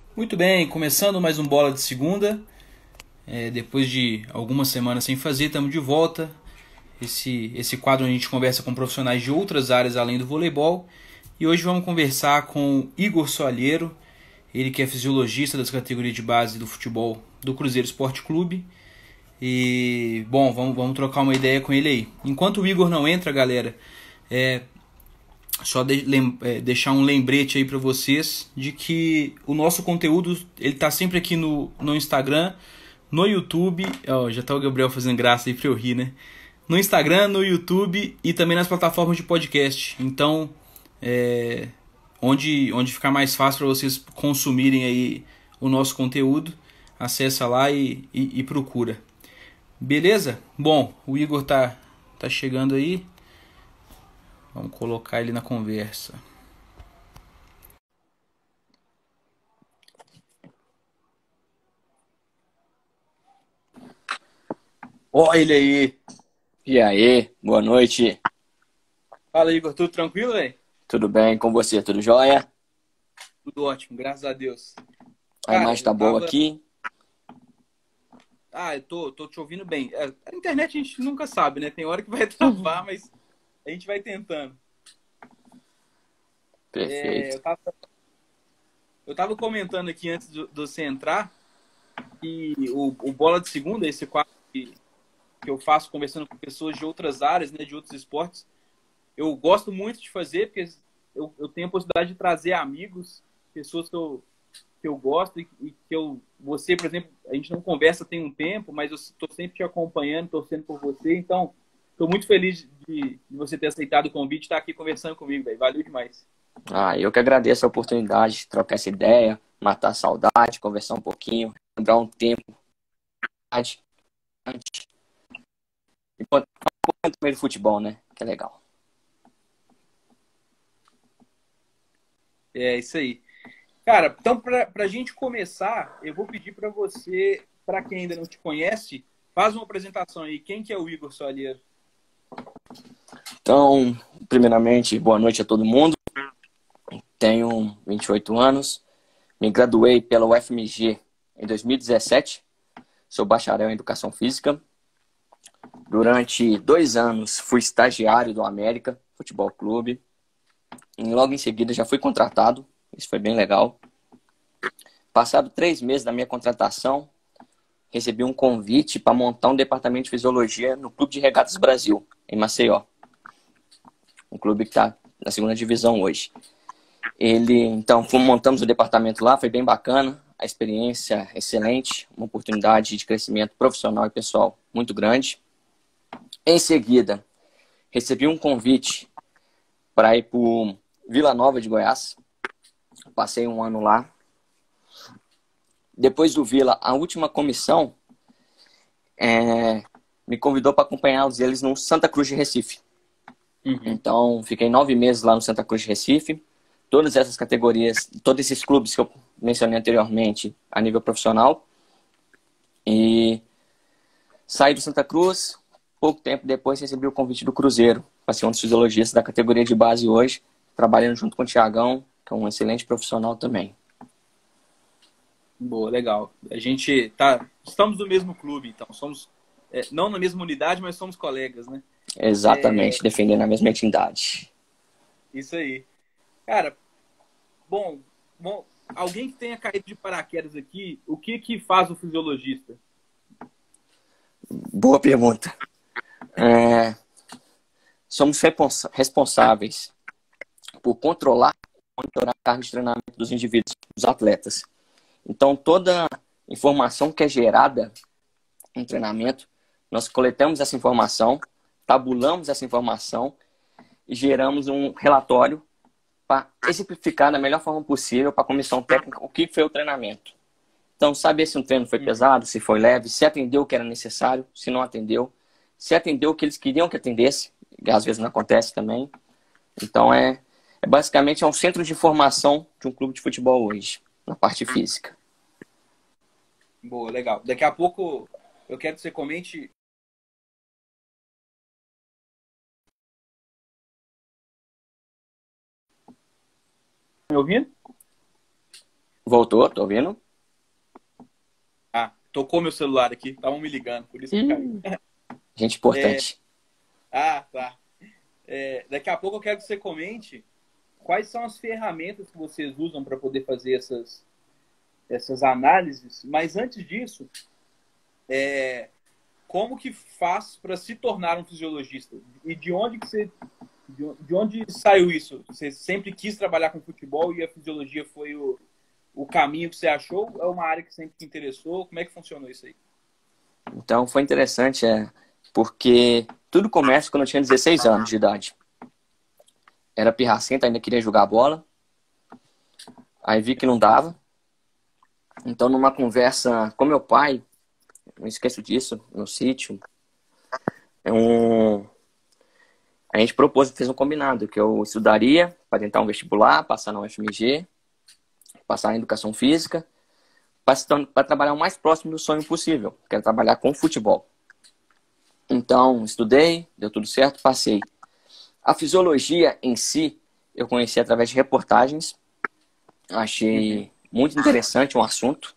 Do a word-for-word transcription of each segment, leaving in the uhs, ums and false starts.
Muito bem, começando mais um Bola de Segunda. É, depois de algumas semanas sem fazer, estamos de volta. Esse, esse quadro onde a gente conversa com profissionais de outras áreas além do voleibol. E hoje vamos conversar com Igor Soalheiro, ele que é fisiologista das categorias de base do futebol do Cruzeiro Esporte Clube. E, bom, vamos, vamos trocar uma ideia com ele aí. Enquanto o Igor não entra, galera, é, só de, lem, é, deixar um lembrete aí para vocês de que o nosso conteúdo ele tá sempre aqui no, no Instagram, no YouTube. Ó, já tá o Gabriel fazendo graça aí pra eu rir, né? No Instagram, no YouTube e também nas plataformas de podcast. Então, é, onde, onde ficar mais fácil para vocês consumirem aí o nosso conteúdo, acessa lá e, e, e procura. Beleza? Bom, o Igor tá, tá chegando aí. Vamos colocar ele na conversa. Ó ele aí. E aí, boa noite. Fala, Igor. Tudo tranquilo, velho? Tudo bem com você? Tudo jóia? Tudo ótimo, graças a Deus. A Cara, imagem eu tá boa tava... aqui? Ah, eu tô, tô te ouvindo bem. É, a internet a gente nunca sabe, né? Tem hora que vai travar, mas a gente vai tentando. É, Perfeito. eu tava, eu tava comentando aqui antes do, do você entrar que o, o Bola de Segunda, esse quadro que, que eu faço conversando com pessoas de outras áreas, né? De outros esportes, eu gosto muito de fazer, porque eu, eu tenho a possibilidade de trazer amigos, pessoas que eu, que eu gosto e, e que eu... Você, por exemplo, a gente não conversa tem um tempo, mas eu estou sempre te acompanhando, torcendo por você. Então, estou muito feliz de, de você ter aceitado o convite e estar aqui conversando comigo, velho. Valeu demais. Ah, eu que agradeço a oportunidade de trocar essa ideia, matar a saudade, conversar um pouquinho, lembrar um tempo antes e contar um pouco também do futebol, né? Que é legal. É isso aí. Cara, então, para a gente começar, eu vou pedir para você, para quem ainda não te conhece, faz uma apresentação aí. Quem que é o Igor Soalheiro? Então, primeiramente, boa noite a todo mundo. Tenho vinte e oito anos, me graduei pela U F M G em dois mil e dezessete, sou bacharel em Educação Física. Durante dois anos fui estagiário do América Futebol Clube. E logo em seguida já fui contratado. Isso foi bem legal. Passado três meses da minha contratação, recebi um convite para montar um departamento de fisiologia no Clube de Regatas Brasil, em Maceió. Um clube que está na segunda divisão hoje. Ele, então, fomos, montamos o departamento lá, foi bem bacana. A experiência excelente, uma oportunidade de crescimento profissional e pessoal muito grande. Em seguida, recebi um convite para ir para Vila Nova de Goiás. Passei um ano lá. Depois do Vila, a última comissão é, me convidou para acompanhá-los eles no Santa Cruz de Recife. Uhum. Então, fiquei nove meses lá no Santa Cruz de Recife. Todas essas categorias, todos esses clubes que eu mencionei anteriormente a nível profissional. E saí do Santa Cruz. Pouco tempo depois recebi o convite do Cruzeiro para ser um dos fisiologistas da categoria de base hoje, trabalhando junto com o Thiagão, que é um excelente profissional também. Boa, legal. A gente tá, estamos no mesmo clube, então somos é, não na mesma unidade, mas somos colegas, né? É, Exatamente, defendendo a mesma entidade. isso aí. Cara, bom, bom, alguém que tenha caído de paraquedas aqui, o que que faz o fisiologista? Boa pergunta. É, somos responsáveis por controlar e monitorar a carga de treinamento dos indivíduos, dos atletas. Então, toda informação que é gerada em treinamento, nós coletamos essa informação, tabulamos essa informação e geramos um relatório para exemplificar da melhor forma possível para a comissão técnica o que foi o treinamento. Então, saber se um treino foi Uhum. pesado, se foi leve, se atendeu o que era necessário, se não atendeu, se atendeu o que eles queriam que atendesse, que às vezes não acontece também. Então, é, é basicamente é um centro de informação de um clube de futebol hoje, na parte física. Boa, legal. Daqui a pouco eu quero que você comente. Tá me ouvindo? Voltou, tô ouvindo. Ah, tocou meu celular aqui, estavam me ligando, por isso que caiu. Gente É, importante. ah, tá. É, daqui a pouco eu quero que você comente quais são as ferramentas que vocês usam para poder fazer essas, essas análises, mas antes disso, é, como que faz para se tornar um fisiologista? E de onde que você, de onde saiu isso? Você sempre quis trabalhar com futebol e a fisiologia foi o, o caminho que você achou? Ou é uma área que sempre te interessou? Como é que funcionou isso aí? Então foi interessante, é, porque tudo começa quando eu tinha dezesseis anos de idade. Era pirracenta, ainda queria jogar bola. Aí vi que não dava. Então, numa conversa com meu pai, não esqueço disso, no sítio, é um... a gente propôs, fez um combinado, que eu estudaria para tentar um vestibular, passar na U F M G, passar em educação física, para trabalhar o mais próximo do sonho possível, que era trabalhar com futebol. Então, estudei, deu tudo certo, passei. A fisiologia em si, eu conheci através de reportagens, achei muito interessante um assunto,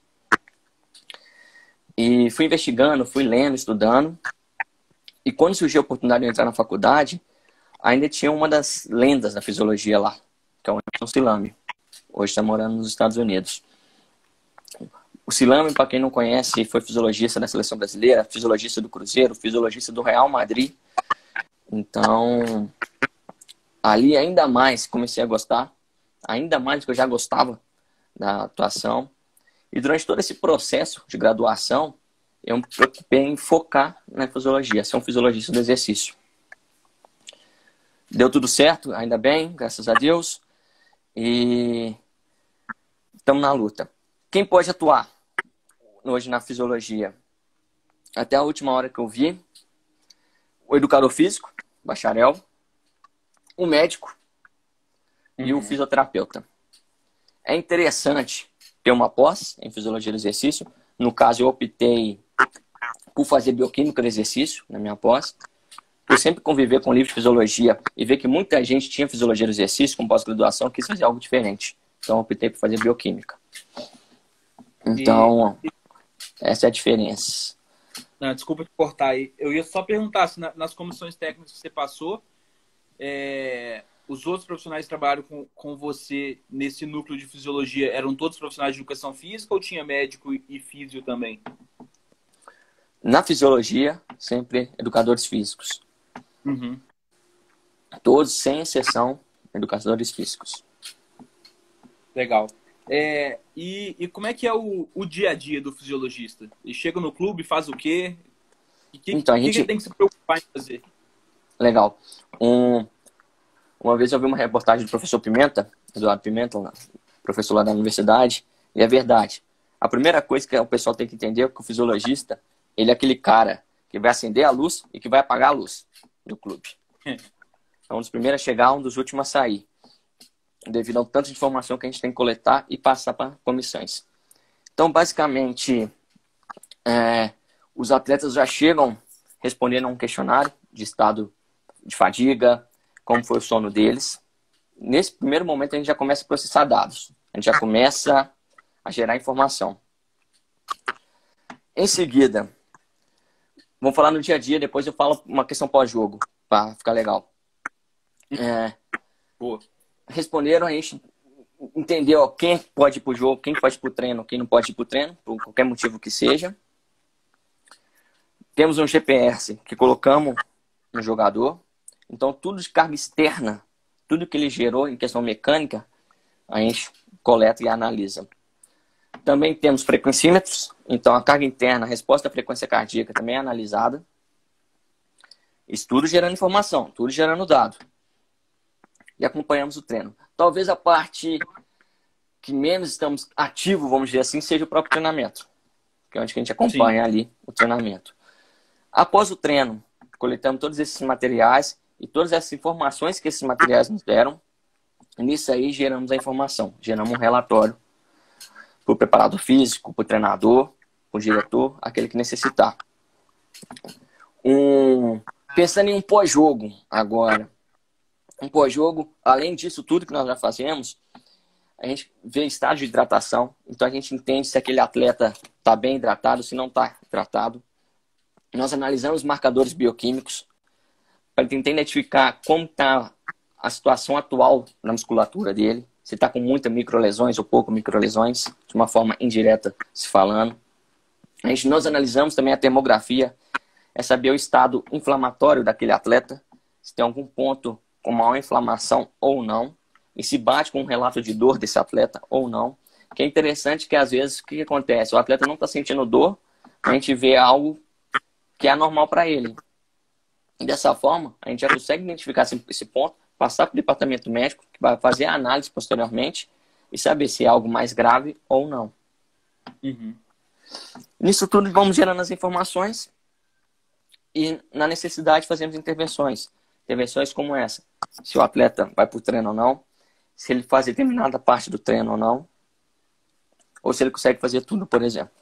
e fui investigando, fui lendo, estudando, e quando surgiu a oportunidade de eu entrar na faculdade, ainda tinha uma das lendas da fisiologia lá, que é o Emerson Silame. Hoje está morando nos Estados Unidos. O Silame, para quem não conhece, foi fisiologista da Seleção Brasileira, fisiologista do Cruzeiro, fisiologista do Real Madrid. Então, ali ainda mais comecei a gostar, ainda mais do que eu já gostava da atuação. E durante todo esse processo de graduação, eu me preocupei em focar na fisiologia, ser um fisiologista do exercício. Deu tudo certo, ainda bem, graças a Deus. E estamos na luta. Quem pode atuar hoje na fisiologia? Até a última hora que eu vi, o educador físico, bacharel, o médico uhum. e o fisioterapeuta. É interessante ter uma pós em fisiologia do exercício. No caso, eu optei por fazer bioquímica do exercício na minha pós. Por sempre conviver com o livro de fisiologia e ver que muita gente tinha fisiologia do exercício com pós-graduação, quis fazer algo diferente. Então, eu optei por fazer bioquímica. Então, e... essa é a diferença. Não, desculpa te cortar aí. Eu ia só perguntar se nas comissões técnicas que você passou, é... os outros profissionais que trabalham com, com você nesse núcleo de fisiologia eram todos profissionais de educação física ou tinha médico e, e físio também? Na fisiologia, sempre educadores físicos. Uhum. Todos, sem exceção, educadores físicos. Legal. É, e, e como é que é o, o dia a dia do fisiologista? Ele chega no clube, faz o quê? O que, então, a que, gente... que ele tem que se preocupar em fazer? Legal. Um... Uma vez eu vi uma reportagem do professor Pimenta, Eduardo Pimenta, professor lá da universidade, e é verdade. A primeira coisa que o pessoal tem que entender é que o fisiologista, ele é aquele cara que vai acender a luz e que vai apagar a luz do clube. É um dos primeiros a chegar, um dos últimos a sair, devido ao tanto de informação que a gente tem que coletar e passar para comissões. Então, basicamente, é, os atletas já chegam respondendo a um questionário de estado de fadiga, como foi o sono deles. Nesse primeiro momento, a gente já começa a processar dados. A gente já começa a gerar informação. Em seguida, vamos falar no dia a dia, depois eu falo uma questão pós-jogo, para ficar legal. É, Boa. Responderam, a gente entendeu quem pode ir pro jogo, quem pode ir pro treino, quem não pode ir pro treino, por qualquer motivo que seja. Temos um G P S que colocamos no jogador. Então, tudo de carga externa, tudo que ele gerou em questão mecânica, a gente coleta e analisa. Também temos frequencímetros. Então, a carga interna, a resposta à frequência cardíaca também é analisada. Isso tudo gerando informação, tudo gerando dado. E acompanhamos o treino. Talvez a parte que menos estamos ativos, vamos dizer assim, seja o próprio treinamento. Que é onde a gente acompanha Sim. ali o treinamento. Após o treino, coletamos todos esses materiais e todas essas informações que esses materiais nos deram. E nisso aí geramos a informação. Geramos um relatório para o preparador físico, para o treinador, para o diretor, aquele que necessitar. Um... Pensando em um pós-jogo agora. Um pós-jogo, além disso tudo que nós já fazemos, a gente vê estado de hidratação, então a gente entende se aquele atleta está bem hidratado, se não está hidratado. Nós analisamos marcadores bioquímicos para tentar identificar como está a situação atual na musculatura dele, se está com muitas microlesões ou pouco microlesões, de uma forma indireta se falando. A gente, nós analisamos também a termografia, é saber o estado inflamatório daquele atleta, se tem algum ponto com maior inflamação ou não, e se bate com um relato de dor desse atleta ou não. Que é interessante que às vezes o que acontece? O atleta não está sentindo dor, a gente vê algo que é anormal para ele. E dessa forma, a gente já consegue identificar esse ponto, passar para o departamento médico, que vai fazer a análise posteriormente e saber se é algo mais grave ou não. Uhum. Nisso tudo, vamos gerando as informações e, na necessidade, fazemos intervenções. Intervenções como essa. Se o atleta vai para o treino ou não, se ele faz determinada parte do treino ou não, ou se ele consegue fazer tudo, por exemplo.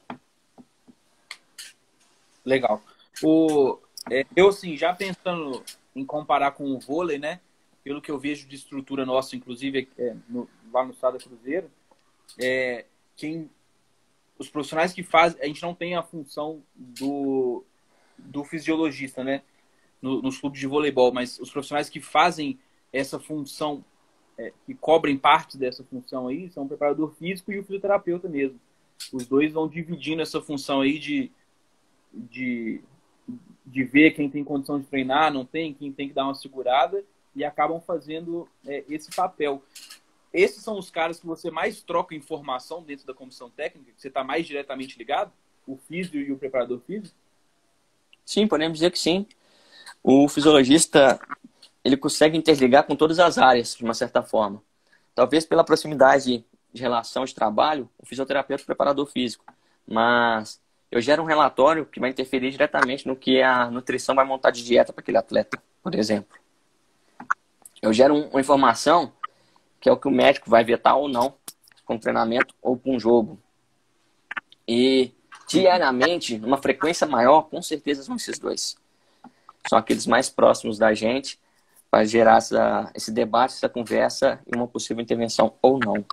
Legal. O, é, eu, assim, já pensando em comparar com o vôlei, né? Pelo que eu vejo de estrutura nossa, inclusive, é, no, lá no Sada Cruzeiro, é, quem, os profissionais que fazem, a gente não tem a função do, do fisiologista, né? No, nos clubes de voleibol, mas os profissionais que fazem essa função, é, que cobrem parte dessa função aí, são o preparador físico e o fisioterapeuta mesmo. Os dois vão dividindo essa função aí de, de, de ver quem tem condição de treinar, não tem, quem tem que dar uma segurada, e acabam fazendo é, esse papel. Esses são os caras que você mais troca informação dentro da comissão técnica, que você está mais diretamente ligado? O físio e o preparador físico? Sim, podemos dizer que sim. O fisiologista, ele consegue interligar com todas as áreas, de uma certa forma. Talvez pela proximidade de relação de trabalho, o fisioterapeuta e o preparador físico. Mas eu gero um relatório que vai interferir diretamente no que a nutrição vai montar de dieta para aquele atleta, por exemplo. Eu gero uma informação que é o que o médico vai vetar ou não com treinamento ou com um jogo. E diariamente, numa frequência maior, com certeza são esses dois. São aqueles mais próximos da gente para gerar essa, esse debate, essa conversa e uma possível intervenção ou não.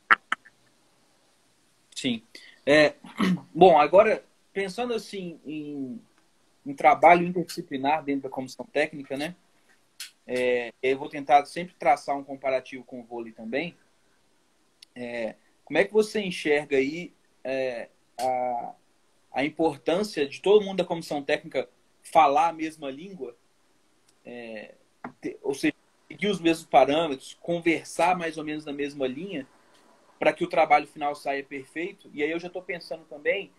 Sim. É, bom, agora, pensando assim em, em trabalho interdisciplinar dentro da comissão técnica, né? É, eu vou tentar sempre traçar um comparativo com o vôlei também. É, como é que você enxerga aí é, a, a importância de todo mundo da comissão técnica falar a mesma língua? É, ter, ou seja, seguir os mesmos parâmetros, conversar mais ou menos na mesma linha para que o trabalho final saia perfeito? E aí eu já estou pensando também,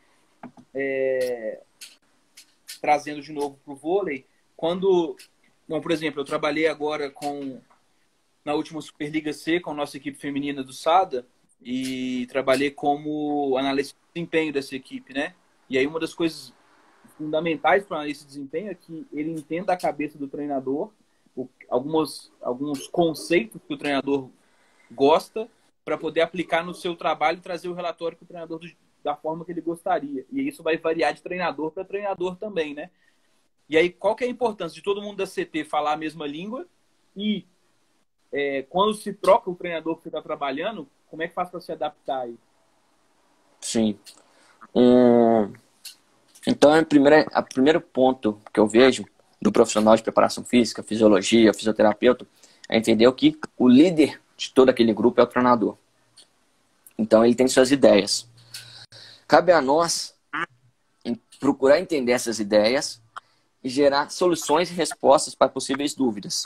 é, trazendo de novo para o vôlei, quando... Bom, por exemplo, eu trabalhei agora com na última Superliga C com a nossa equipe feminina do Sada e trabalhei como analista de desempenho dessa equipe, né? E aí uma das coisas fundamentais para o analista de desempenho é que ele entenda a cabeça do treinador, algumas, alguns conceitos que o treinador gosta para poder aplicar no seu trabalho e trazer o relatório para o treinador do, da forma que ele gostaria. E isso vai variar de treinador para treinador também, né? E aí, qual que é a importância de todo mundo da C T falar a mesma língua? E é, quando se troca o treinador que você está trabalhando, como é que faz para se adaptar aí? Sim. Hum, então, o primeiro, a primeiro ponto que eu vejo do profissional de preparação física, fisiologia, fisioterapeuta, é entender que o líder de todo aquele grupo é o treinador. Então, ele tem suas ideias. Cabe a nós procurar entender essas ideias e gerar soluções e respostas para possíveis dúvidas.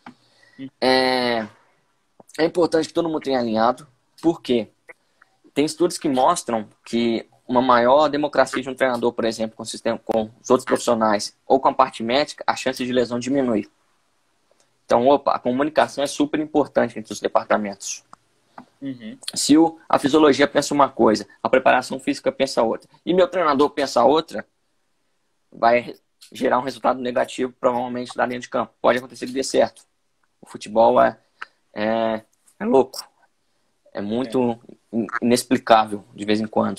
É, é importante que todo mundo tenha alinhado, porque tem estudos que mostram que uma maior democracia de um treinador, por exemplo, com, o sistema, com os outros profissionais ou com a parte médica, a chance de lesão diminui. Então, opa, a comunicação é super importante entre os departamentos. Uhum. Se o, a fisiologia pensa uma coisa, a preparação física pensa outra, e meu treinador pensa outra, vai gerar um resultado negativo, provavelmente, da linha de campo. Pode acontecer que dê certo. O futebol é, é, é louco. É muito é. inexplicável, de vez em quando.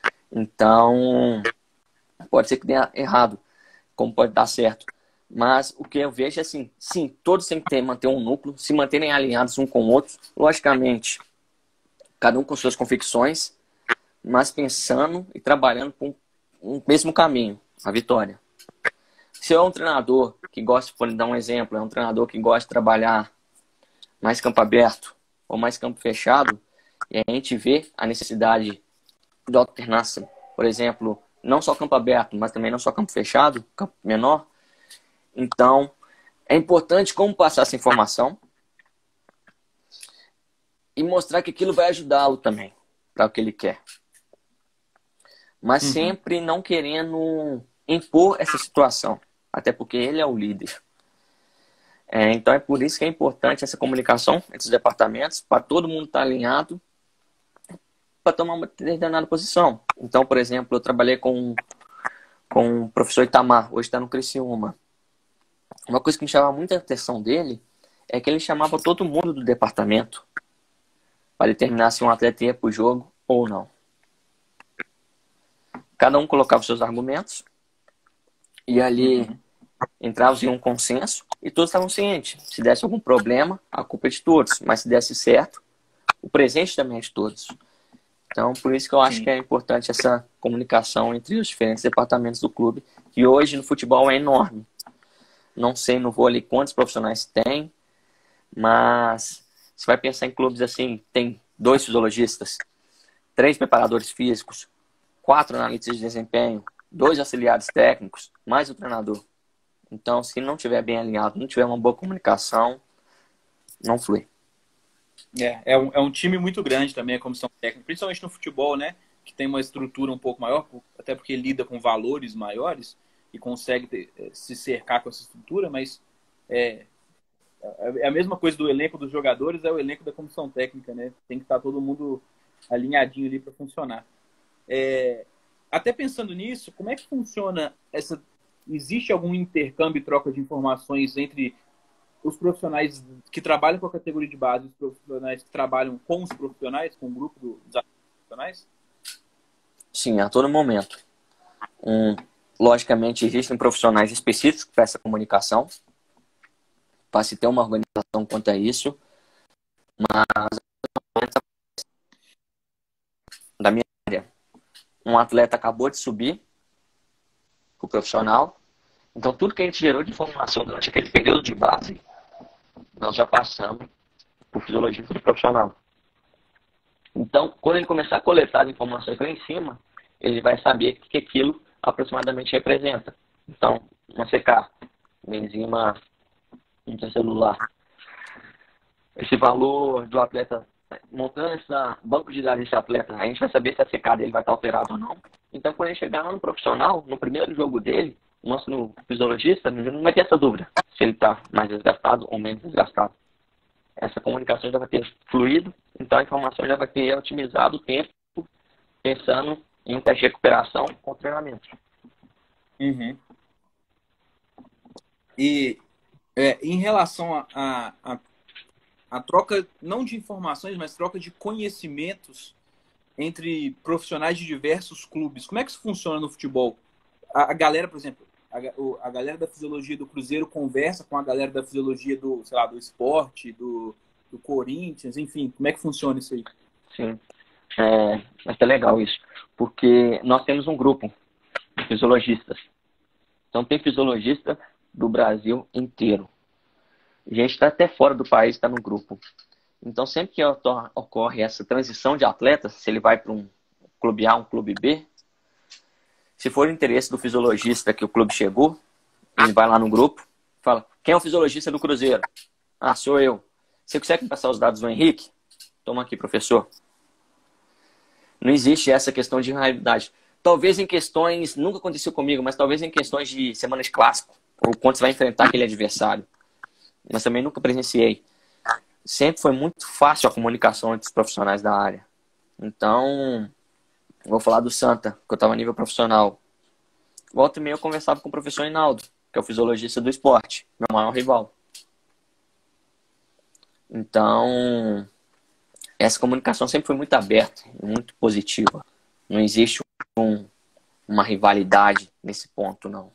Então, pode ser que dê errado, como pode dar certo. Mas o que eu vejo é assim, sim, todos têm que ter, manter um núcleo, se manterem alinhados um com o outro. Logicamente, cada um com suas convicções, mas pensando e trabalhando com um mesmo caminho, a vitória. Se é um treinador que gosta, por dar um exemplo, é um treinador que gosta de trabalhar mais campo aberto ou mais campo fechado, e a gente vê a necessidade de alternância, por exemplo, não só campo aberto, mas também não só campo fechado, campo menor. Então, é importante como passar essa informação e mostrar que aquilo vai ajudá-lo também para o que ele quer. Mas Uhum. sempre não querendo impor essa situação, até porque ele é o líder. É, então é por isso que é importante essa comunicação entre os departamentos, para todo mundo estar alinhado para tomar uma determinada posição. Então, por exemplo, eu trabalhei com, com o professor Itamar, hoje está no Criciúma. Uma coisa que me chamava muita atenção dele é que ele chamava todo mundo do departamento para determinar se um atleta ia para o jogo ou não. Cada um colocava seus argumentos e ali uhum. entrava em um consenso e todos estavam cientes. Se desse algum problema, a culpa é de todos. Mas se desse certo, o presente também é de todos. Então, por isso que eu acho Sim. que é importante essa comunicação entre os diferentes departamentos do clube, que hoje no futebol é enorme. Não sei no vôlei quantos profissionais tem, mas você vai pensar em clubes assim, tem dois fisiologistas, três preparadores físicos, quatro analistas de desempenho, dois auxiliares técnicos, mais o treinador. Então, se não tiver bem alinhado, não tiver uma boa comunicação, não flui. É, é um, é um time muito grande também, a comissão técnica, principalmente no futebol, né? Que tem uma estrutura um pouco maior, até porque lida com valores maiores e consegue ter, se cercar com essa estrutura, mas é, é a mesma coisa do elenco dos jogadores, é o elenco da comissão técnica, né? Tem que estar todo mundo alinhadinho ali para funcionar. É, até pensando nisso, como é que funciona essa... Existe algum intercâmbio e troca de informações entre os profissionais que trabalham com a categoria de base e os profissionais que trabalham com os profissionais, com o grupo dos profissionais? Sim, a todo momento. Um, logicamente, existem profissionais específicos para essa comunicação, para se ter uma organização quanto a isso, mas da minha área, um atleta acabou de subir para o profissional, então tudo que a gente gerou de informação durante aquele período de base, nós já passamos por fisiologista do profissional. Então, quando ele começar a coletar as informações lá em cima, ele vai saber o que aquilo aproximadamente representa. Então, uma C K, uma enzima intracelular. Esse valor do atleta, montando esse banco de dados desse atleta, a gente vai saber se a C K dele vai estar alterada ou não. Então, quando ele chegar lá no profissional, no primeiro jogo dele, o nosso no fisiologista não vai ter essa dúvida se ele está mais desgastado ou menos desgastado. Essa comunicação já vai ter fluído, então a informação já vai ter otimizado o tempo, pensando em teste de recuperação com treinamento. Uhum. E é, em relação a, a, a, a troca, não de informações, mas troca de conhecimentos entre profissionais de diversos clubes, como é que isso funciona no futebol? A, a galera, por exemplo, a, a galera da fisiologia do Cruzeiro conversa com a galera da fisiologia do, sei lá, do Sport, do, do Corinthians, enfim, como é que funciona isso aí? Sim, é, mas tá legal isso, porque nós temos um grupo de fisiologistas, então tem fisiologista do Brasil inteiro, a gente está até fora do país, está no grupo, então sempre que ocorre essa transição de atletas, se ele vai para um clube A, um clube B, se for o interesse do fisiologista que o clube chegou, ele vai lá no grupo, fala, quem é o fisiologista do Cruzeiro? Ah, sou eu. Você consegue passar os dados do Henrique? Toma aqui, professor. Não existe essa questão de rivalidade. Talvez em questões, nunca aconteceu comigo, mas talvez em questões de semana de clássico, ou quando você vai enfrentar aquele adversário. Mas também nunca presenciei. Sempre foi muito fácil a comunicação entre os profissionais da área. Então, vou falar do Santa, que eu estava a nível profissional. Volta e meia eu conversava com o professor Hinaldo, que é o fisiologista do esporte, meu maior rival. Então, essa comunicação sempre foi muito aberta, muito positiva. Não existe um, uma rivalidade nesse ponto, não.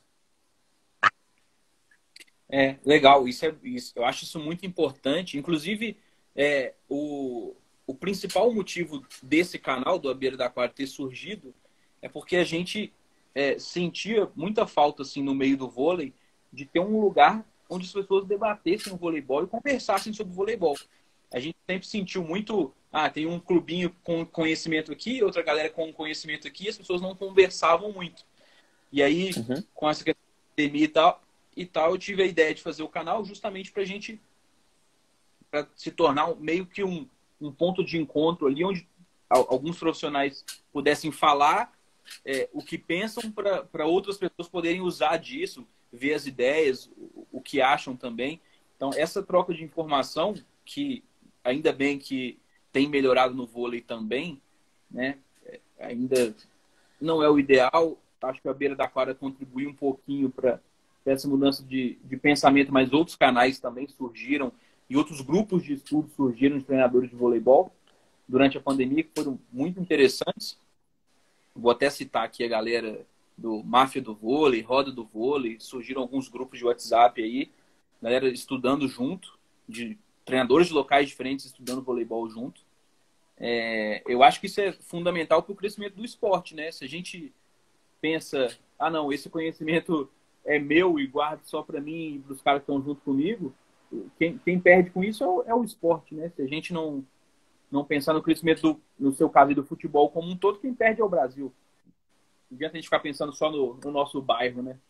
É, legal. Isso é, isso, eu acho isso muito importante. Inclusive, é, o, o principal motivo desse canal, do A Beira da Quadra, ter surgido é porque a gente é, sentia muita falta, assim, no meio do vôlei, de ter um lugar onde as pessoas debatessem o voleibol e conversassem sobre o voleibol. A gente sempre sentiu muito, ah, tem um clubinho com conhecimento aqui, outra galera com conhecimento aqui, e as pessoas não conversavam muito. E aí, uhum. com essa questão da pandemia e tal, e tal, eu tive a ideia de fazer o canal justamente para a gente, para se tornar meio que um, um ponto de encontro ali, onde alguns profissionais pudessem falar é, o que pensam para outras pessoas poderem usar disso, ver as ideias, o, o que acham também. Então, essa troca de informação, que ainda bem que tem melhorado no vôlei também, né? Ainda não é o ideal. Acho que a Beira da Quadra contribuiu um pouquinho para essa mudança de, de pensamento, mas outros canais também surgiram e outros grupos de estudo surgiram de treinadores de voleibol durante a pandemia, que foram muito interessantes. Vou até citar aqui a galera do Máfia do Vôlei, Roda do Vôlei, surgiram alguns grupos de WhatsApp aí, galera estudando junto, de treinadores de locais diferentes estudando voleibol junto. É, eu acho que isso é fundamental para o crescimento do esporte, né? Se a gente pensa, ah não, esse conhecimento é meu e guardo só para mim e para os caras que estão junto comigo, quem, quem perde com isso é o, é o esporte, né? Se a gente não, não pensar no crescimento, do, no seu caso, do futebol como um todo, quem perde é o Brasil. Não adianta a gente ficar pensando só no, no nosso bairro, né?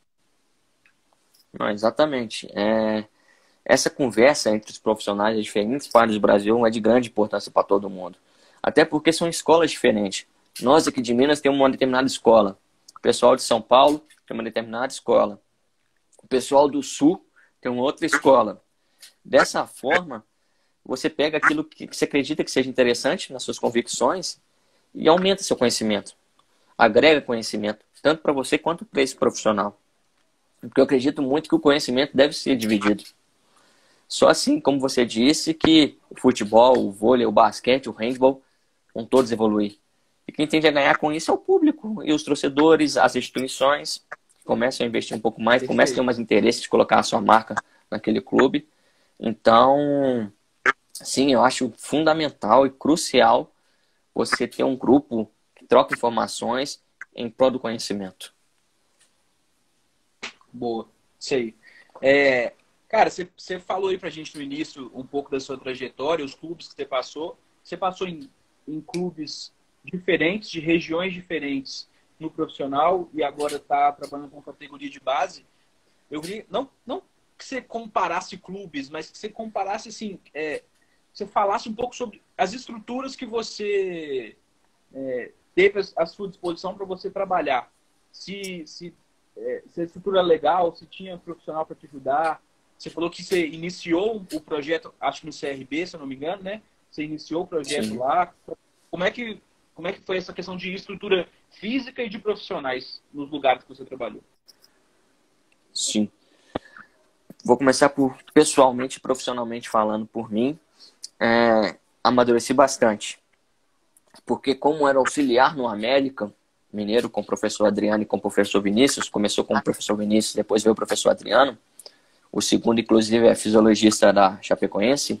Não, exatamente. É... Essa conversa entre os profissionais de diferentes partes do Brasil é de grande importância para todo mundo. Até porque são escolas diferentes. Nós aqui de Minas temos uma determinada escola. O pessoal de São Paulo tem uma determinada escola. O pessoal do Sul tem uma outra escola. Dessa forma, você pega aquilo que você acredita que seja interessante nas suas convicções e aumenta seu conhecimento. Agrega conhecimento, tanto para você quanto para esse profissional. Porque eu acredito muito que o conhecimento deve ser dividido. Só assim, como você disse, que o futebol, o vôlei, o basquete, o handball vão todos evoluir. E quem tende a ganhar com isso é o público e os torcedores, as instituições, que começam a investir um pouco mais, começam a ter mais interesse de colocar a sua marca naquele clube. Então, sim, eu acho fundamental e crucial você ter um grupo que troca informações em prol do conhecimento. Boa, isso aí. É... Cara, você, você falou aí pra gente no início um pouco da sua trajetória, os clubes que você passou. Você passou em, em clubes diferentes, de regiões diferentes no profissional e agora está trabalhando com categoria de base. Eu queria, não, não que você comparasse clubes, mas que você comparasse, assim, é, você falasse um pouco sobre as estruturas que você é, teve à sua disposição para você trabalhar. Se, se, é, se a estrutura é legal, se tinha profissional para te ajudar. Você falou que você iniciou o projeto, acho que no C R B, se eu não me engano, né? Você iniciou o projeto Sim. lá. Como é, que, como é que foi essa questão de estrutura física e de profissionais nos lugares que você trabalhou? Sim. Vou começar por, pessoalmente e profissionalmente falando por mim, é, amadureci bastante. Porque como era auxiliar no América Mineiro, com o professor Adriano e com o professor Vinícius, começou com o professor Vinícius, depois veio o professor Adriano, o segundo, inclusive, é fisiologista da Chapecoense.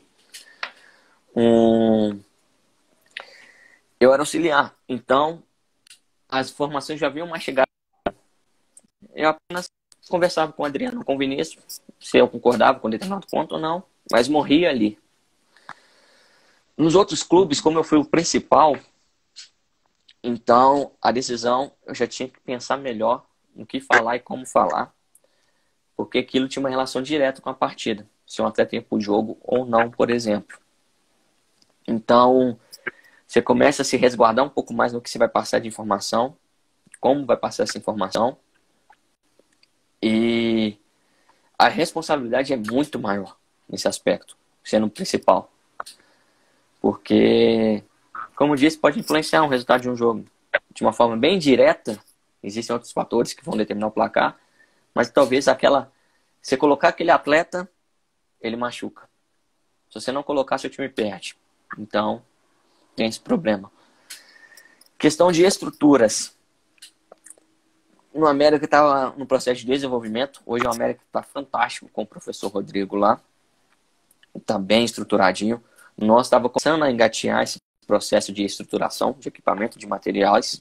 Um... Eu era auxiliar. Então, as informações já vinham mais chegadas. Eu apenas conversava com o Adriano, com o Vinícius, se eu concordava com determinado ponto ou não, mas morria ali. Nos outros clubes, como eu fui o principal, então, a decisão, eu já tinha que pensar melhor no que falar e como falar. Porque aquilo tinha uma relação direta com a partida. Se um atleta ia para o jogo ou não, por exemplo. Então, você começa a se resguardar um pouco mais no que você vai passar de informação, como vai passar essa informação. E a responsabilidade é muito maior nesse aspecto, sendo o principal. Porque, como eu disse, pode influenciar o resultado de um jogo. De uma forma bem direta, existem outros fatores que vão determinar o placar, mas talvez aquela... Você colocar aquele atleta, ele machuca. Se você não colocar, seu time perde. Então, tem esse problema. Questão de estruturas. No América estava no processo de desenvolvimento. Hoje o América está fantástico com o professor Rodrigo lá. Está bem estruturadinho. Nós estávamos começando a engatear esse processo de estruturação de equipamento, de materiais.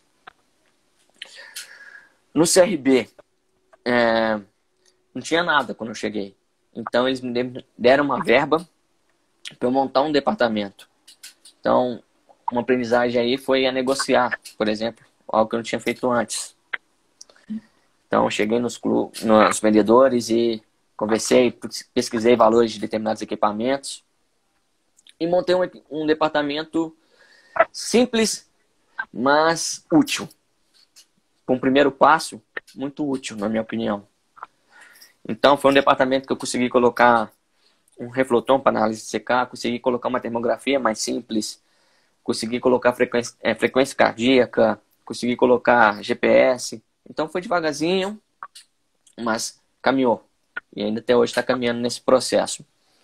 No C R B, é, não tinha nada quando eu cheguei. Então, eles me deram uma verba para eu montar um departamento. Então, uma aprendizagem aí foi a negociar, por exemplo, algo que eu não tinha feito antes. Então, eu cheguei nos, clu- nos vendedores e conversei, pesquisei valores de determinados equipamentos e montei um, um departamento simples, mas útil. Com um primeiro passo, muito útil, na minha opinião. Então, foi um departamento que eu consegui colocar um refletor para análise de C K, consegui colocar uma termografia mais simples, consegui colocar frequência, é, frequência cardíaca, consegui colocar G P S. Então, foi devagarzinho, mas caminhou. E ainda até hoje está caminhando nesse processo.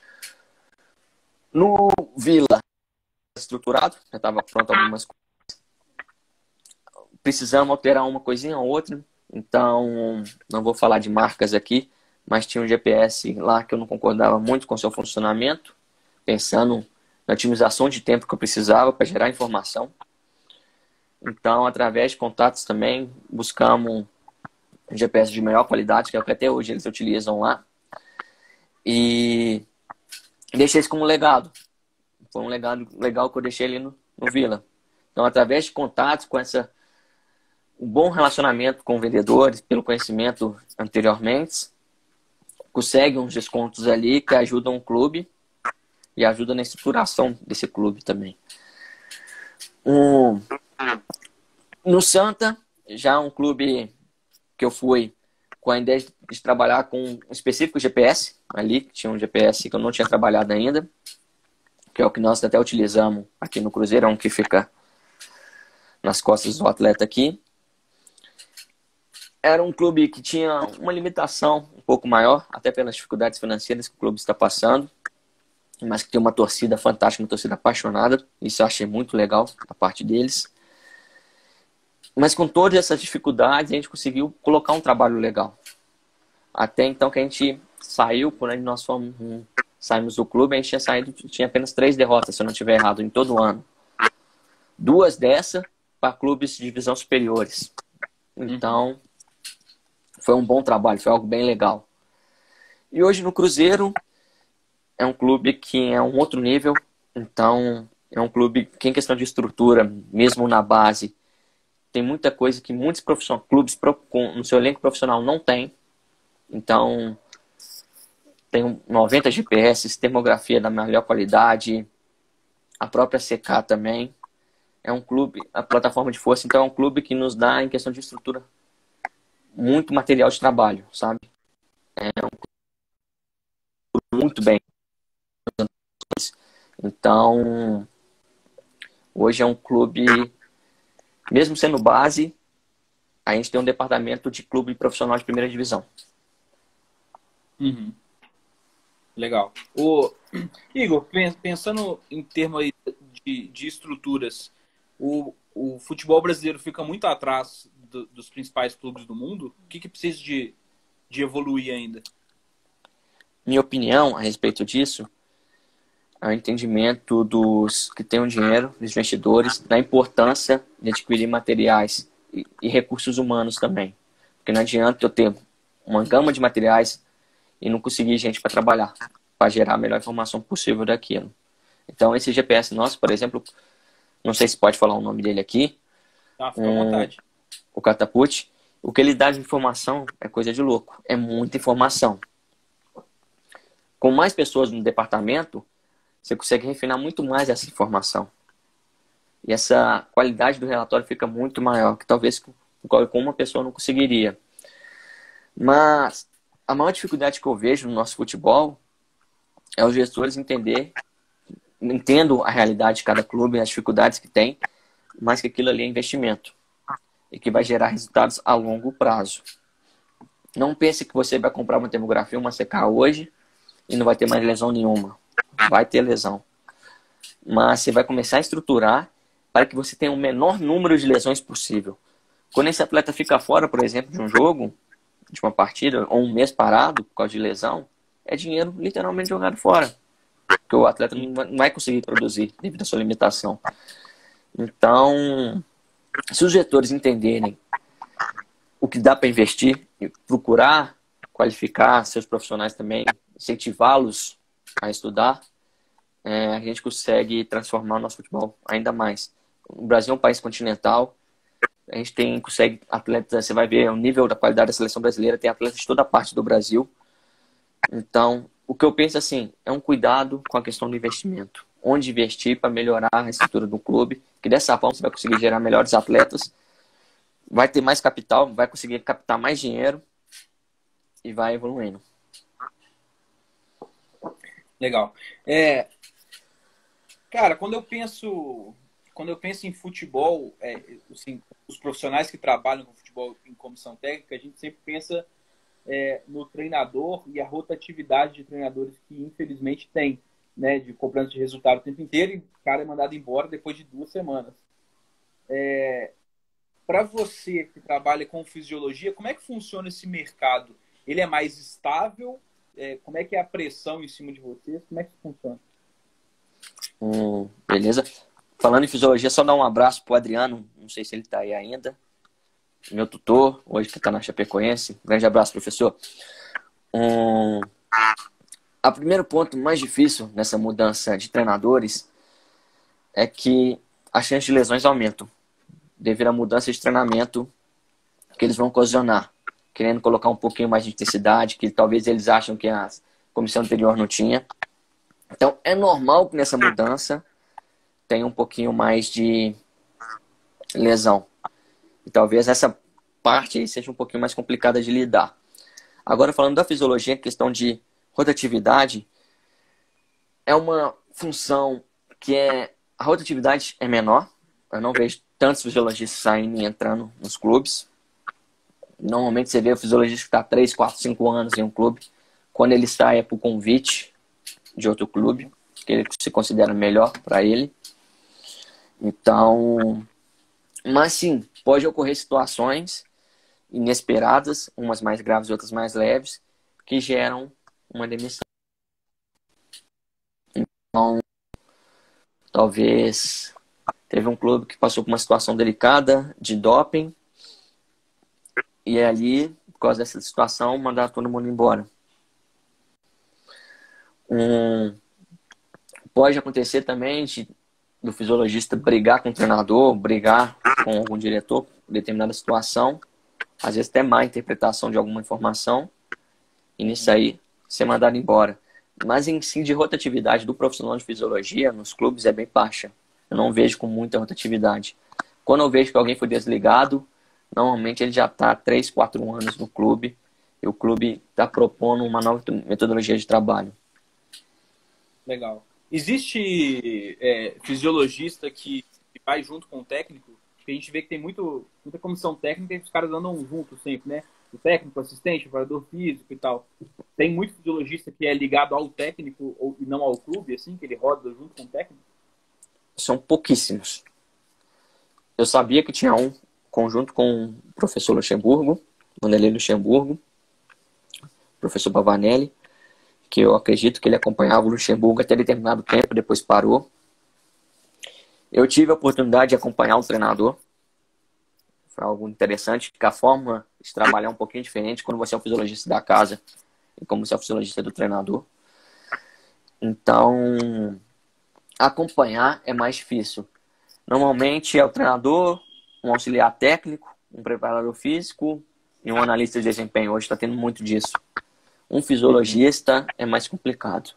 No Vila, estruturado, já estava pronto algumas coisas. Precisamos alterar uma coisinha ou outra. Então, não vou falar de marcas aqui, mas tinha um G P S lá que eu não concordava muito com o seu funcionamento, pensando na otimização de tempo que eu precisava para gerar informação. Então, através de contatos também, buscamos um G P S de melhor qualidade, que é o que até hoje eles utilizam lá. E deixei isso como legado. Foi um legado legal que eu deixei ali no, no Vila. Então, através de contatos, com essa, um bom relacionamento com vendedores, pelo conhecimento anteriormente, consegue uns descontos ali que ajudam o clube e ajudam na estruturação desse clube também. Um, no Santa, já um clube que eu fui com a ideia de trabalhar com um específico G P S, ali, que tinha um G P S que eu não tinha trabalhado ainda, que é o que nós até utilizamos aqui no Cruzeirão, que fica nas costas do atleta aqui. Era um clube que tinha uma limitação um pouco maior, até pelas dificuldades financeiras que o clube está passando, mas que tem uma torcida fantástica, uma torcida apaixonada. Isso eu achei muito legal a parte deles. Mas com todas essas dificuldades, a gente conseguiu colocar um trabalho legal. Até então que a gente saiu, quando nós fomos, saímos do clube, a gente tinha saído, tinha apenas três derrotas, se eu não estiver errado, em todo o ano. Duas dessas para clubes de divisão superiores. Então, foi um bom trabalho, foi algo bem legal. E hoje no Cruzeiro, é um clube que é um outro nível. Então, é um clube que em questão de estrutura, mesmo na base, tem muita coisa que muitos clubes no seu elenco profissional não tem. Então, tem noventa G P S, termografia da melhor qualidade, a própria C K também. É um clube, a plataforma de força, então é um clube que nos dá, em questão de estrutura, muito material de trabalho, sabe? É um clube muito bem. Então, hoje é um clube, mesmo sendo base, a gente tem um departamento de clube profissional de primeira divisão. Uhum. Legal. O Igor, pensando em termos aí de, de estruturas, o, o futebol brasileiro fica muito atrás do, dos principais clubes do mundo. O que, que precisa de, de evoluir ainda? Minha opinião a respeito disso é o entendimento dos que têm o dinheiro, dos investidores, da importância de adquirir materiais e, e recursos humanos também. Porque não adianta eu ter uma gama de materiais e não conseguir gente para trabalhar, para gerar a melhor informação possível daquilo. Então, esse G P S nosso, por exemplo, não sei se pode falar o nome dele aqui, Tá, fica à um, vontade. o Catapult, o que ele dá de informação é coisa de louco, é muita informação. Com mais pessoas no departamento, você consegue refinar muito mais essa informação. E essa qualidade do relatório fica muito maior, que talvez com uma pessoa não conseguiria. Mas a maior dificuldade que eu vejo no nosso futebol é os gestores entender, entendo a realidade de cada clube, as dificuldades que tem, mas que aquilo ali é investimento e que vai gerar resultados a longo prazo. Não pense que você vai comprar uma termografia, uma C K hoje e não vai ter mais lesão nenhuma. Vai ter lesão. Mas você vai começar a estruturar para que você tenha o menor número de lesões possível. Quando esse atleta fica fora, por exemplo, de um jogo, de uma partida, ou um mês parado por causa de lesão, é dinheiro literalmente jogado fora. porque o atleta não vai não vai conseguir produzir devido à sua limitação. Então, se os gestores entenderem o que dá para investir e procurar qualificar seus profissionais também, incentivá-los a estudar, é, a gente consegue transformar o nosso futebol ainda mais. O Brasil é um país continental, a gente tem, consegue atletas, você vai ver o nível da qualidade da seleção brasileira, tem atletas de toda parte do Brasil. Então, o que eu penso assim, é um cuidado com a questão do investimento. Onde investir para melhorar a estrutura do clube, que dessa forma você vai conseguir gerar melhores atletas, vai ter mais capital, vai conseguir captar mais dinheiro e vai evoluindo. Legal. É, cara, quando eu penso, quando eu penso em futebol, é, assim, os profissionais que trabalham com futebol em comissão técnica, a gente sempre pensa é, no treinador e a rotatividade de treinadores que infelizmente tem, né, de cobrança de resultado o tempo inteiro e o cara é mandado embora depois de duas semanas. É, para você que trabalha com fisiologia, como é que funciona esse mercado? Ele é mais estável? É, como é que é a pressão em cima de vocês? Como é que funciona? Hum, beleza. Falando em fisiologia, só dar um abraço pro Adriano, não sei se ele tá aí ainda, meu tutor, hoje que tá na Chapecoense. Grande abraço, professor. Um, a primeiro ponto mais difícil nessa mudança de treinadores é que a chance de lesões aumentam devido à mudança de treinamento que eles vão ocasionar, querendo colocar um pouquinho mais de intensidade, que talvez eles acham que a comissão anterior não tinha. Então, é normal que nessa mudança tenha um pouquinho mais de lesão. E talvez essa parte aí seja um pouquinho mais complicada de lidar. Agora, falando da fisiologia, a questão de rotatividade é uma função que é... A rotatividade é menor. Eu não vejo tantos fisiologistas saindo e entrando nos clubes. Normalmente você vê o fisiologista que está três, quatro, cinco anos em um clube. Quando ele sai é por convite de outro clube, que ele se considera melhor para ele. Então, mas sim, pode ocorrer situações inesperadas, umas mais graves e outras mais leves, que geram uma demissão. Então, talvez teve um clube que passou por uma situação delicada de doping e ali, por causa dessa situação, mandaram todo mundo embora. Um, pode acontecer também de, do fisiologista brigar com o treinador, brigar com algum diretor em determinada situação, às vezes até má interpretação de alguma informação, e nisso aí ser mandado embora. Mas em si, de rotatividade do profissional de fisiologia nos clubes é bem baixa. Eu não vejo com muita rotatividade. Quando eu vejo que alguém foi desligado, normalmente ele já está há três, quatro anos no clube e o clube está propondo uma nova metodologia de trabalho. Legal. Existe é, fisiologista que, que vai junto com o técnico? Porque a gente vê que tem muito, muita comissão técnica e os caras andam juntos sempre, né? O técnico, o assistente, o preparador físico e tal. Tem muito fisiologista que é ligado ao técnico ou, e não ao clube, assim, que ele roda junto com o técnico? São pouquíssimos. Eu sabia que tinha um conjunto com o professor Luxemburgo, Vanderlei Luxemburgo, professor Pavanelli, que eu acredito que ele acompanhava o Luxemburgo até determinado tempo, depois parou. Eu tive a oportunidade de acompanhar o treinador. Foi algo interessante, que a forma de trabalhar é um pouquinho diferente quando você é o fisiologista da casa e como você é o fisiologista do treinador. Então, acompanhar é mais difícil. Normalmente é o treinador, um auxiliar técnico, um preparador físico e um analista de desempenho. Hoje está tendo muito disso. Um fisiologista é mais complicado.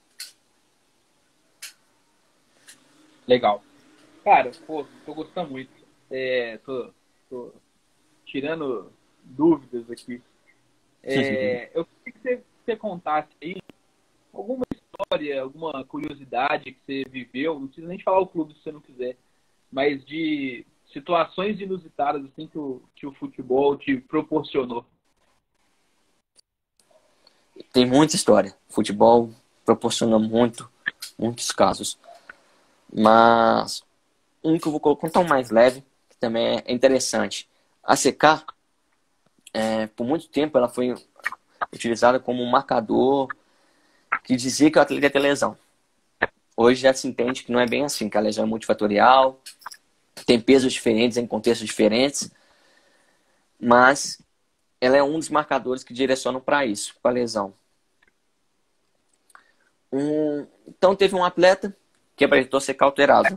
Legal. Cara, pô, tô gostando muito. É, tô, tô tirando dúvidas aqui. É, eu queria que você, você contasse aí alguma história, alguma curiosidade que você viveu, não precisa nem falar o clube se você não quiser, mas de situações inusitadas assim que o, que o futebol te proporcionou. Tem muita história. O futebol proporciona muito, muitos casos. Mas um que eu vou contar um mais leve, que também é interessante. A C K, é, por muito tempo, ela foi utilizada como um marcador que dizia que o atleta ia ter lesão. hoje já se entende que não é bem assim, que a lesão é multifatorial, tem pesos diferentes em contextos diferentes, mas ela é um dos marcadores que direcionam para isso, para a lesão. Um, então teve um atleta que apresentou ser cauterado.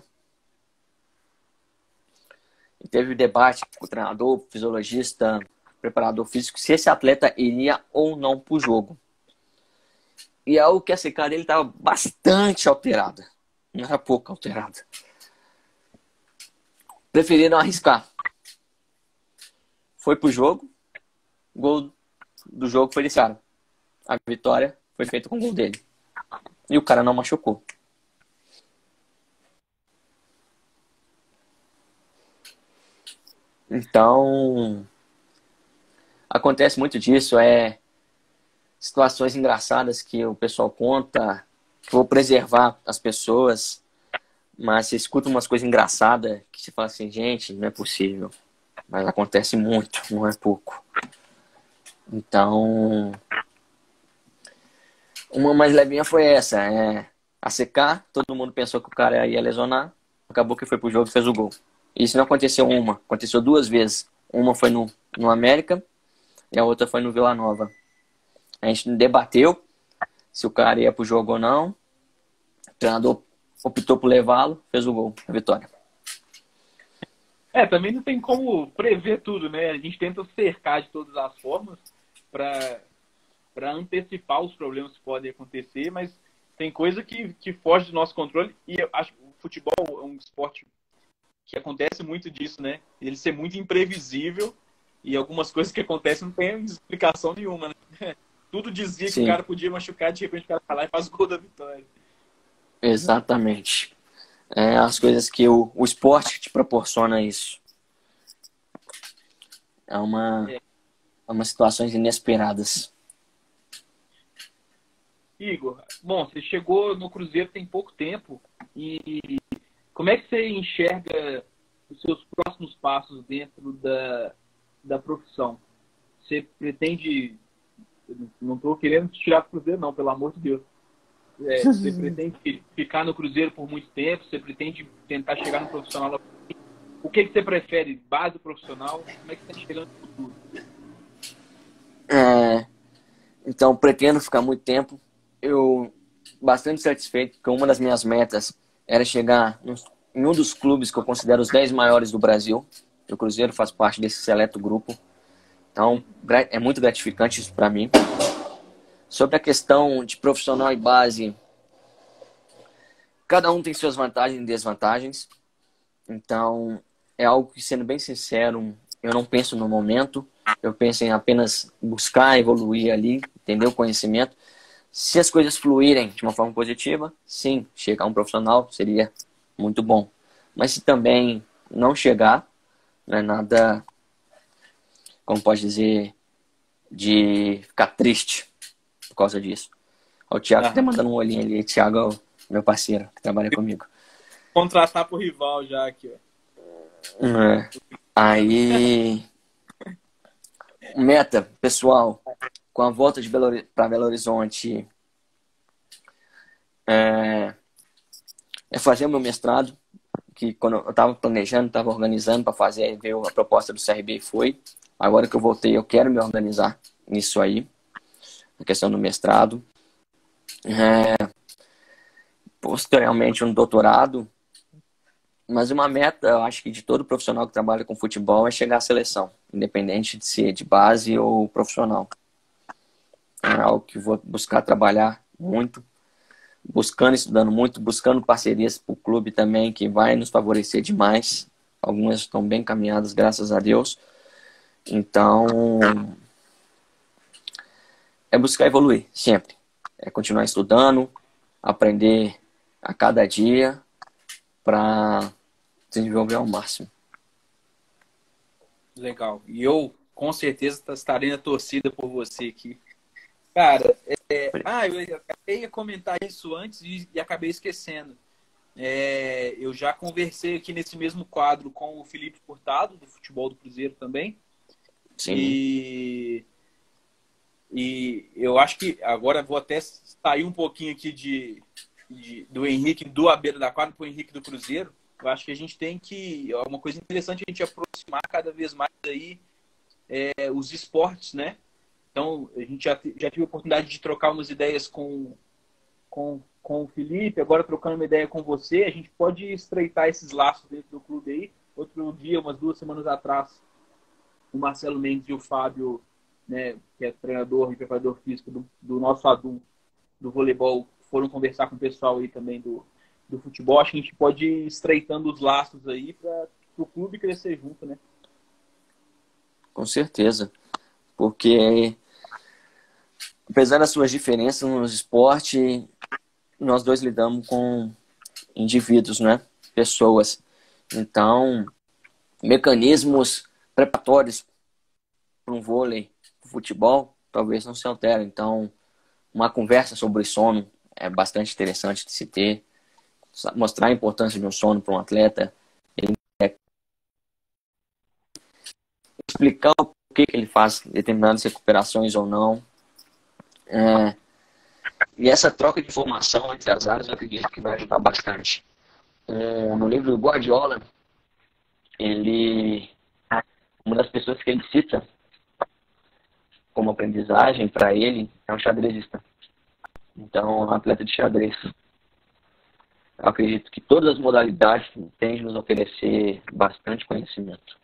E teve debate com o treinador, fisiologista, preparador físico, se esse atleta iria ou não para o jogo. E algo que a C K dele estava bastante alterada. Não era pouco alterada. Preferiram arriscar. Foi pro jogo. O gol do jogo foi desse cara. A vitória foi feita com o gol dele. E o cara não machucou. Então, acontece muito disso. É situações engraçadas que o pessoal conta. Que vou preservar as pessoas. Mas você escuta umas coisas engraçadas que você fala assim, gente, não é possível. Mas acontece muito, não é pouco. Então, uma mais levinha foi essa. É, a C K, todo mundo pensou que o cara ia lesionar. Acabou que foi pro jogo e fez o gol. Isso não aconteceu uma, aconteceu duas vezes. Uma foi no, no América e a outra foi no Vila Nova. A gente debateu se o cara ia pro jogo ou não. O treinador optou por levá-lo, fez o gol, a vitória. É, também não tem como prever tudo, né? A gente tenta cercar de todas as formas para para antecipar os problemas que podem acontecer, mas tem coisa que, que foge do nosso controle e eu acho que o futebol é um esporte que acontece muito disso, né? Ele ser muito imprevisível e algumas coisas que acontecem não tem explicação nenhuma, né? Tudo dizia Sim. que o cara podia machucar, de repente o cara vai lá e faz o gol da vitória. Exatamente. É as coisas que o, o esporte te proporciona isso. É uma, É. é umas situações inesperadas. Igor, bom, você chegou no Cruzeiro tem pouco tempo e como é que você enxerga os seus próximos passos dentro da, da profissão? Você pretende, não estou querendo te tirar do Cruzeiro não, pelo amor de Deus, é, você pretende ficar no Cruzeiro por muito tempo? Você pretende tentar chegar no profissional? O que, que você prefere? Base profissional? Como é que você está chegando no futuro? É, então, pretendo ficar muito tempo. Eu bastante satisfeito, porque uma das minhas metas era chegar em um dos clubes que eu considero os dez maiores do Brasil. O Cruzeiro faz parte desse seleto grupo. Então, é muito gratificante isso para mim. Sobre a questão de profissional e base, cada um tem suas vantagens e desvantagens. Então, é algo que, sendo bem sincero, eu não penso no momento. Eu penso em apenas buscar evoluir ali, entender o conhecimento. Se as coisas fluírem de uma forma positiva, sim, chegar um profissional seria muito bom. Mas se também não chegar, não é nada, como pode dizer, de ficar triste por causa disso. O Thiago está mandando um olhinho ali. Thiago é o meu parceiro que trabalha comigo. Contratar pro rival já aqui, ó. É. Aí, meta, pessoal, com a volta de Belo, para Belo Horizonte, é, é fazer o meu mestrado, que quando eu estava planejando, estava organizando para fazer, ver a proposta do C R B e foi. Agora que eu voltei, eu quero me organizar nisso aí, na questão do mestrado. É, posteriormente, um doutorado. Mas uma meta, eu acho que de todo profissional que trabalha com futebol é chegar à seleção, independente de ser de base ou profissional. É algo que vou buscar trabalhar muito, buscando, estudando muito, buscando parcerias para o clube também, que vai nos favorecer demais. Algumas estão bem encaminhadas, graças a Deus. Então, é buscar evoluir, sempre. É continuar estudando, aprender a cada dia, para desenvolver ao máximo. Legal. E eu, com certeza, estarei na torcida por você aqui. Cara, é... ah, eu acabei de comentar isso antes e, e acabei esquecendo. É... Eu já conversei aqui nesse mesmo quadro com o Felipe Furtado, do futebol do Cruzeiro também. Sim. E... e eu acho que agora vou até sair um pouquinho aqui de de, do Henrique do Abeiro da Quadra para o Henrique do Cruzeiro, eu acho que a gente tem que... É uma coisa interessante a gente aproximar cada vez mais aí é, os esportes, né? Então, a gente já, já tive a oportunidade de trocar umas ideias com, com, com o Felipe, agora trocando uma ideia com você. A gente pode estreitar esses laços dentro do clube aí. Outro dia, umas duas semanas atrás, o Marcelo Mendes e o Fábio, né, que é treinador e preparador físico do, do nosso adulto do voleibol, foram conversar com o pessoal aí também do, do futebol. Acho que a gente pode ir estreitando os laços aí para o clube crescer junto, né? Com certeza. Porque, apesar das suas diferenças no esporte, nós dois lidamos com indivíduos, né? Pessoas. Então, mecanismos preparatórios para um vôlei, para futebol, talvez não se alterem. Então, uma conversa sobre sono é bastante interessante de se ter. Mostrar a importância de um sono para um atleta. Ele é... explicar o porquê que ele faz determinadas recuperações ou não. É... E essa troca de informação entre as áreas, eu acredito que vai ajudar bastante. É... No livro do Guardiola, ele... uma das pessoas que ele cita como aprendizagem para ele é um xadrezista. Então, um atleta de xadrez. Eu acredito que todas as modalidades têm de nos oferecer bastante conhecimento.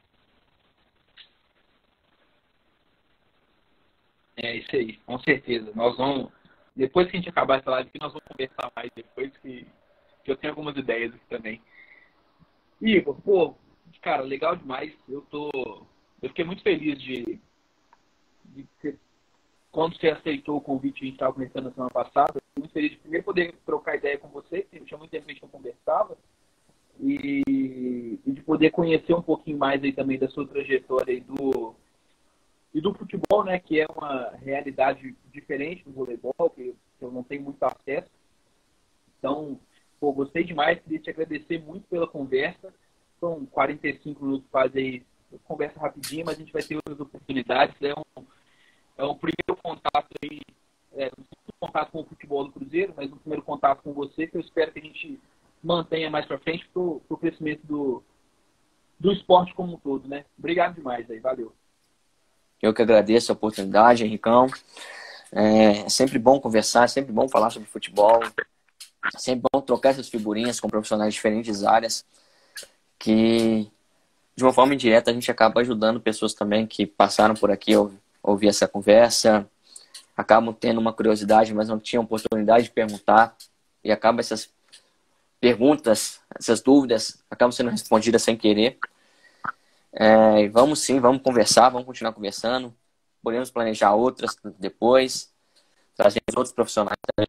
É isso aí, com certeza. Nós vamos, depois que a gente acabar essa live aqui, nós vamos conversar mais depois, que, que eu tenho algumas ideias aqui também. Igor, pô, cara, legal demais. Eu tô, eu fiquei muito feliz de, de ter, quando você aceitou o convite, a gente estava conversando na semana passada. Fiquei muito feliz de primeiro poder trocar ideia com você, porque tinha muito tempo que a gente não conversava, e, e de poder conhecer um pouquinho mais aí também da sua trajetória aí do e do futebol, né, que é uma realidade diferente do voleibol, que eu não tenho muito acesso. Então, pô, gostei demais, queria te agradecer muito pela conversa. São quarenta e cinco minutos quase aí, conversa rapidinho, mas a gente vai ter outras oportunidades. É um, é um primeiro contato aí, é, um contato com o futebol do Cruzeiro, mas um primeiro contato com você, que eu espero que a gente mantenha mais para frente para o crescimento do, do esporte como um todo, né? Obrigado demais aí, valeu. Eu que agradeço a oportunidade, Henricão. É sempre bom conversar, é sempre bom falar sobre futebol. É sempre bom trocar essas figurinhas com profissionais de diferentes áreas, que de uma forma indireta a gente acaba ajudando pessoas também que passaram por aqui a ouvir essa conversa, acabam tendo uma curiosidade, mas não tinham oportunidade de perguntar, e acaba essas perguntas, essas dúvidas, acabam sendo respondidas sem querer. É, vamos sim, vamos conversar, vamos continuar conversando. Podemos planejar outras depois, trazer outros profissionais também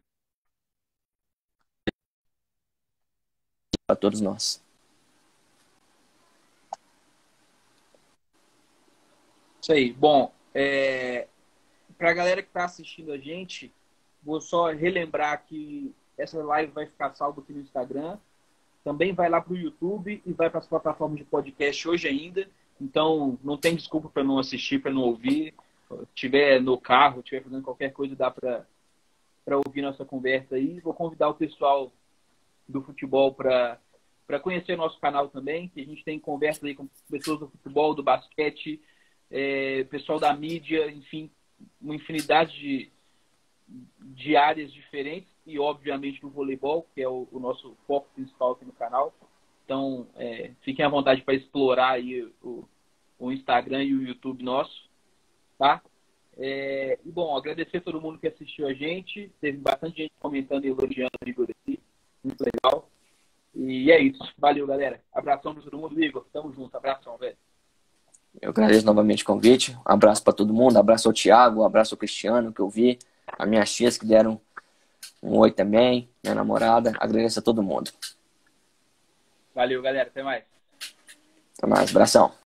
para todos nós. Isso aí. Bom, é, para a galera que está assistindo a gente, vou só relembrar que essa live vai ficar salva aqui no Instagram. Também vai lá para o YouTube e vai para as plataformas de podcast hoje ainda. Então, não tem desculpa para não assistir, para não ouvir. Se estiver no carro, estiver fazendo qualquer coisa, dá para ouvir nossa conversa aí. Vou convidar o pessoal do futebol para conhecer nosso canal também, que a gente tem conversa aí com pessoas do futebol, do basquete, é, pessoal da mídia, enfim, uma infinidade de, de áreas diferentes. E, obviamente, do voleibol, que é o, o nosso foco principal aqui no canal. Então, é, fiquem à vontade para explorar aí o, o Instagram e o YouTube nosso, tá? É, e, bom, agradecer a todo mundo que assistiu a gente. Teve bastante gente comentando e elogiando o Igor aqui. Muito legal. E é isso. Valeu, galera. Abração para todo mundo. Igor, tamo junto. Abração, velho. Eu agradeço novamente o convite. Um abraço para todo mundo. Um abraço ao Thiago, um abraço ao Cristiano, que eu vi. A minhas tias que deram um oi também, minha namorada. Agradeço a todo mundo. Valeu, galera. Até mais. Até mais. Abração.